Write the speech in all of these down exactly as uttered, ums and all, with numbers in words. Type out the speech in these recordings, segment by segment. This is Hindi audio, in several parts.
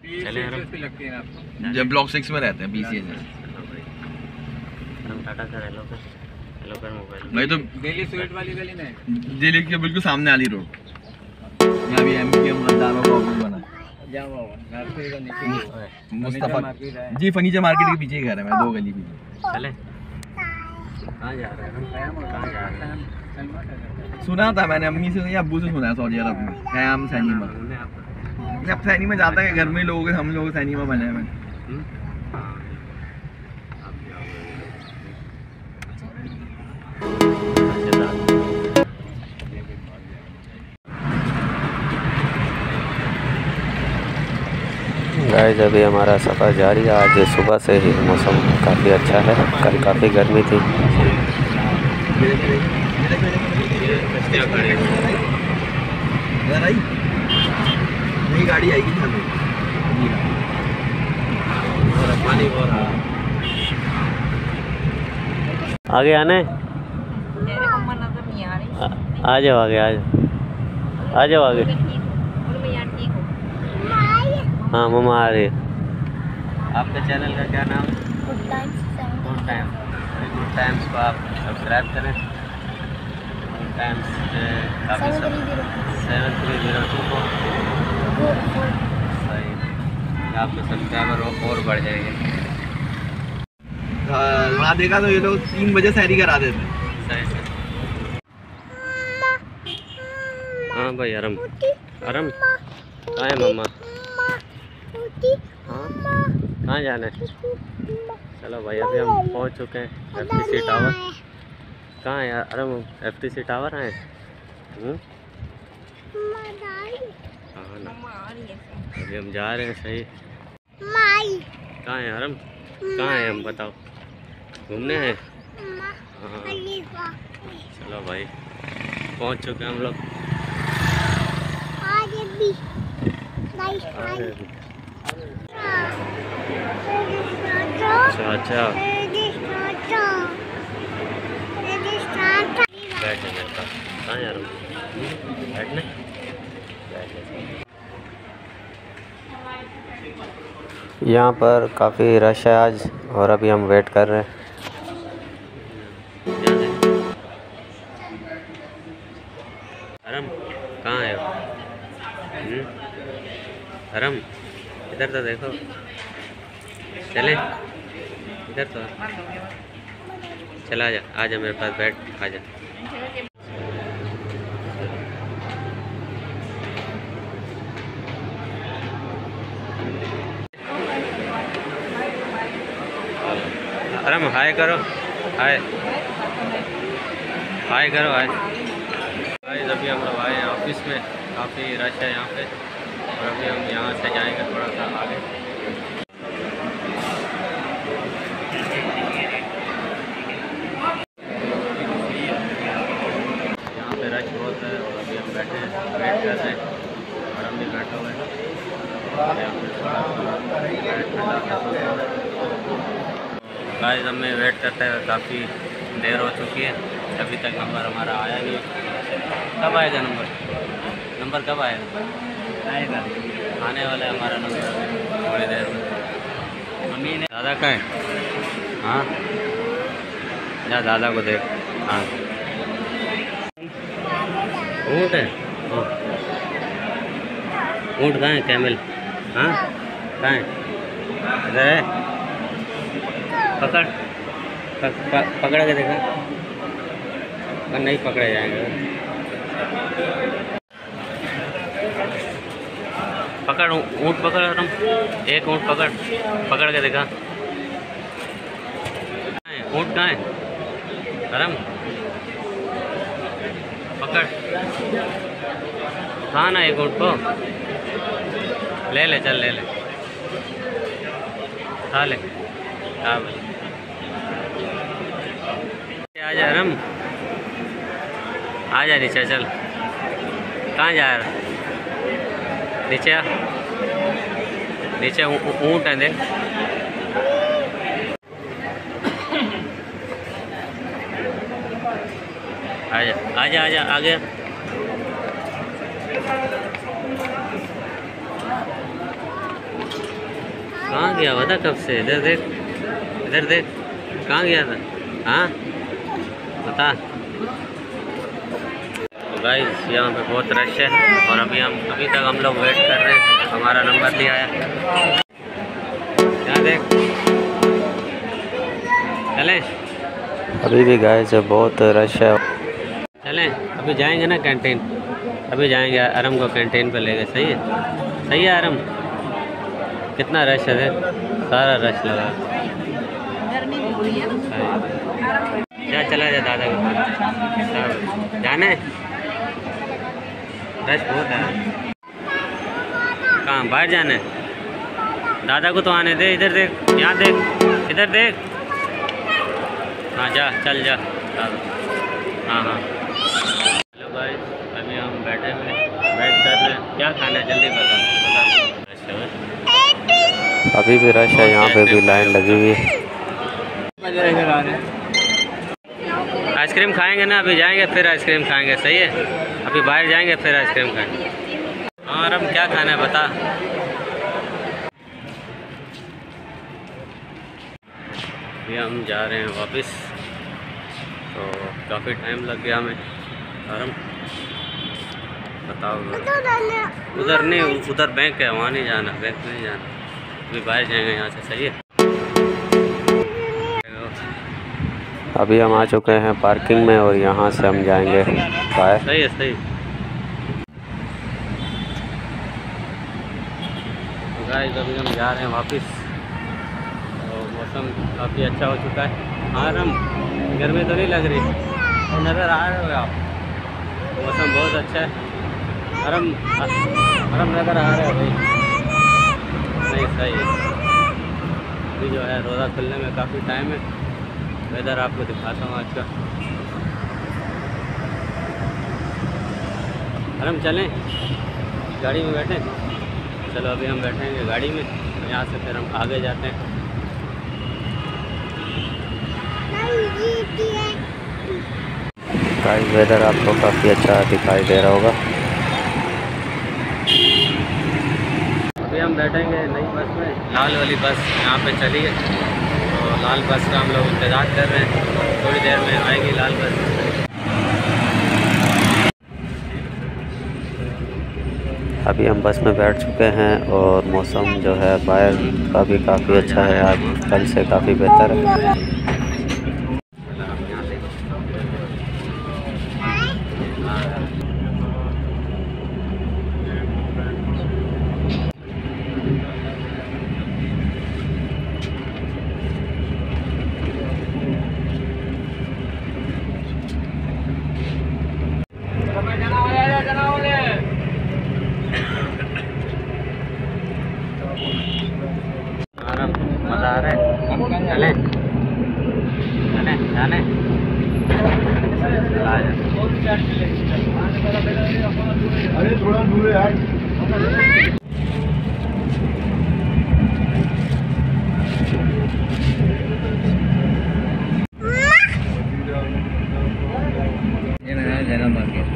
चले लगती है आपको? जब ब्लॉक सिक्स में रहते हैं पीसीए से। टाटा का हेलो कर हेलो कर मोबाइल भाई तो दिल्ली स्वीट वाली गली में, दिल्ली के बिल्कुल सामने वाली रोड। यहाँ भी एम के मतदारों का ऑफिस बना। मुस्तफा जी फर्नीचर मार्केट के पीछे ही घर है, मैं दो गली पीछे। चले कहाँ जा रहे हैं? कहाँ जा रहे हैं? सुना था मैंने अम्मी से या अब्बू से सुना है सऊदी अरब में ख़याम सैनिमा। अब सैनिमा जाता है घर में लोग हम लोग सैनिमा बने हैं। गाइस अभी हमारा सफ़र जारी है। आज सुबह से ही मौसम काफ़ी अच्छा है, कल काफ़ी गर्मी थी। नई गाड़ी आएगी आगे आने आ जाओ आगे आ जाओ आ जाओ आगे। हाँ मम्मा आ रही है। आपके चैनल का क्या नाम? Good times. Good times good times को आप सब्सक्राइब करें। गुड टाइम्स काफ़ी सेवन थ्री जीरो टू को सही आपके सब्सक्राइबर और बढ़ जाएंगे। वहाँ देखा तो ये लोग तीन बजे सहरी करा देते। सही सही। हाँ भाई अरम अरम कहाँ है मम्मा? हाँ कहाँ जाना है? चलो भाई अभी हम पहुँच चुके हैं एफ टी सी टावर। कहाँ है यार? अरे एफ टी सी टावर आए। हाँ ना अभी हम जा रहे हैं। सही कहाँ है अरम? कहाँ है हम बताओ? घूमने हैं? हाँ चलो भाई पहुँच चुके हैं हम लोग। अच्छा अच्छा बैठे मेरे पास। कहाँ जा रहा हूँ? बैठने यहाँ पर काफ़ी रश है आज और अभी हम वेट कर रहे हैं। अरम कहाँ है? अरम इधर तो देखो। चले इधर तो चला जा आजा मेरे पास बैठ आजा। अरम हाय करो हाय हाय करो हाय भाई। अभी हम लोग आए ऑफिस में, काफ़ी रश है यहाँ पे और अभी हम यहाँ से जाएंगे थोड़ा सा आगे। यहाँ पे रश बहुत है और अभी हम बैठे हैं वेट कर रहे हैं और हम भी बैठे हुए हैं। गाइस हमें वेट करते हुए काफ़ी देर हो चुकी है, अभी तक नंबर हमारा आया नहीं। कब आएगा नंबर? नंबर कब आएगा? आएगा आने वाला है हमारा नंबर थोड़ी देर में। मम्मी ने दादा का है। हाँ जा दादा को देख। हाँ ऊँट है। ऊँट कहाँ है? कैमल हाँ कहाँ है? इधर है। पकड़ पक, पक, पकड़ के देखा पर नहीं पकड़े जाएंगे। पकड़ ऊँट पकड़ तुम एक ऊँट पकड़ पकड़ के देखा। ऊँट कहाँ है? अरम पकड़ हाँ ना एक ऊँट को ले ले चल ले ले खा ले खा भाई। आजा अरम आजा नीचे चल। कहाँ जा रहा? नीचे आ नीचे ऊँट है देख। आजा आजा आजा आ गया। कहाँ गया हुआ था कब से? इधर देख, इधर देख, कहाँ गया था? हाँ बता। तो गाइस यहाँ पे बहुत रश है और अभी हम अभी तक हम लोग वेट कर रहे हैं, हमारा नंबर नहीं आया। यहाँ देख, चलें अभी भी गाइस बहुत रश है। चलें अभी जाएंगे ना कैंटीन, अभी जाएंगे आरम को कैंटीन पे लेके। सही है, सही है आरम। कितना रश है देख, सारा रश लगा। क्या चला जाए दादा के पास जाने, रश बहुत है। कहाँ बाहर जाने? दादा को तो आने दे। इधर देख, यहाँ देख, इधर देख। हाँ जा, चल जा। हाँ हाँ हेलो गाइस, अभी हम बैठे हुए वेट कर रहे हैं। क्या खाना है जल्दी बता, बता। अभी भी रश है, यहाँ पे भी लाइन लगी हुई है। आइसक्रीम खाएंगे ना, अभी जाएंगे फिर आइसक्रीम खाएंगे। सही है, अभी बाहर जाएंगे फिर आइसक्रीम खाएंगे। हाँ आरम क्या खाना है बता। ये हम जा रहे हैं वापस, तो काफ़ी टाइम लग गया हमें। आरम बताओ, उधर नहीं, उधर बैंक है, वहाँ नहीं जाना, बैंक नहीं जाना, अभी बाहर जाएंगे यहाँ से। सही है, अभी हम आ चुके हैं पार्किंग में और यहाँ से हम जाएंगे बाहर। सही है, सही। तो गाइस अभी हम जा रहे हैं वापस, और मौसम काफ़ी अच्छा हो चुका है। हाँ आरम, गर्मी तो नहीं लग रही, तो नज़र आ रहे हो आप, मौसम बहुत अच्छा है। आरम आरम नज़र आ रहे हो भाई? नहीं, सही है। अभी जो है रोज़ा खुलने में काफ़ी टाइम है। वेदर आपको दिखाता हूँ आज का। आरम चलें गाड़ी में बैठें? चलो अभी हम बैठेंगे गाड़ी में, तो यहाँ से फिर हम आगे जाते हैं। गाइस वेदर आपको काफ़ी अच्छा दिखाई दे रहा होगा। अभी हम बैठेंगे नई बस में, लाल वाली बस यहाँ पे चली है, तो लाल बस का हम लोग इंतज़ार कर रहे हैं। थोड़ी देर में आएगी लाल बस। अभी हम बस में बैठ चुके हैं और मौसम जो है बाहर का भी काफ़ी अच्छा है, आज कल से काफ़ी बेहतर है। मज़ा आ रहा है, चले चले जाने। अरे थोड़ा दूर है यार। ये नया जैना मार्केट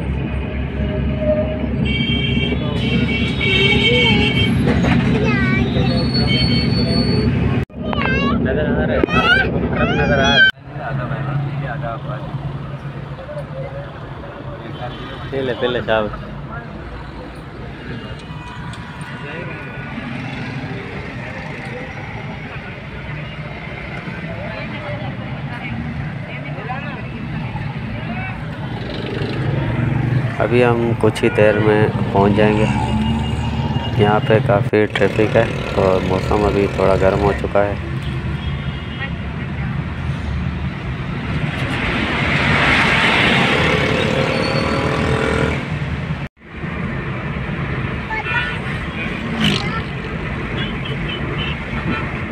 नजर आ रहा है, नजर आ रहा है। पहले पहले साहब अभी हम कुछ ही देर में पहुंच जाएंगे। यहाँ पे काफ़ी ट्रैफिक है और मौसम अभी थोड़ा गर्म हो चुका है।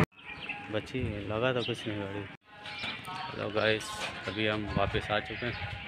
बची लगा तो कुछ नहीं गाड़ी। हेलो गाइस, अभी हम वापस आ चुके हैं।